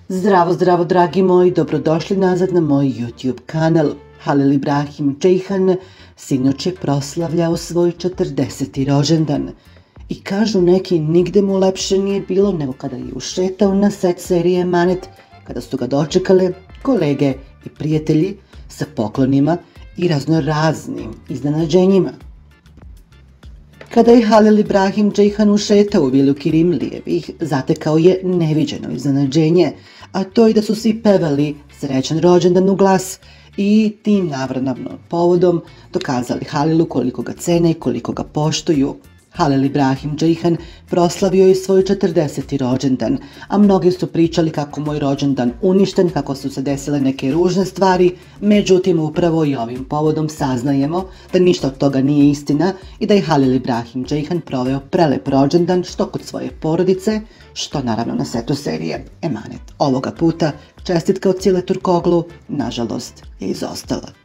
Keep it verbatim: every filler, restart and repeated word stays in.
Zdravo, zdravo dragi moji, dobrodošli nazad na moj YouTube kanal. Halil Ibrahim Ceyhan sinoć je proslavljao svoj četrdeseti rođendan. I kažu neki, nigde mu lepše nije bilo nego kada je ušetao na set serije Emanet, kada su ga dočekale kolege i prijatelji sa poklonima i raznoraznim iznenađenjima. Kada je Halil Ibrahim Ceyhan ušetao u vilu Kirimlijevih, zatekao je neviđeno iznenađenje, a to je da su svi pevali srećan rođendan u glas i tim navranavno povodom dokazali Halilu koliko ga cene i koliko ga poštuju. Halil Ibrahim Ceyhan proslavio je svoj četrdeseti rođendan, a mnogi su pričali kako mu je rođendan uništen, kako su se desile neke ružne stvari, međutim upravo i ovim povodom saznajemo da ništa od toga nije istina i da je Halil Ibrahim Ceyhan proveo prelep rođendan što kod svoje porodice, što naravno na setu serije Emanet. Ovoga puta čestitka od Cile Turkoglu, nažalost, je izostala.